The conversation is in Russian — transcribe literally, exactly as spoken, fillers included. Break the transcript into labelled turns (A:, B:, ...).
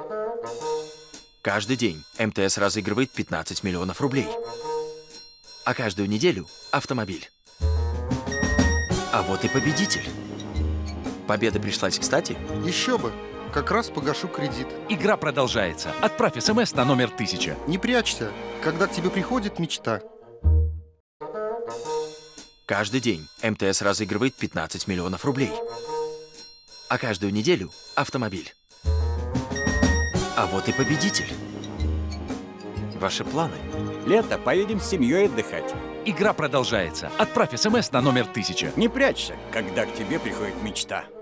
A: Каждый день МТС разыгрывает пятнадцать миллионов рублей. А каждую неделю – автомобиль. А вот и победитель. Победа пришлась кстати?
B: Еще бы. Как раз погашу кредит.
C: Игра продолжается. Отправь СМС на номер тысяча.
B: Не прячься, когда к тебе приходит мечта.
A: Каждый день МТС разыгрывает пятнадцать миллионов рублей. А каждую неделю – автомобиль. А вот и победитель. Ваши планы?
D: Лето, поедем с семьей отдыхать.
C: Игра продолжается. Отправь СМС на номер тысяча.
D: Не прячься, когда к тебе приходит мечта.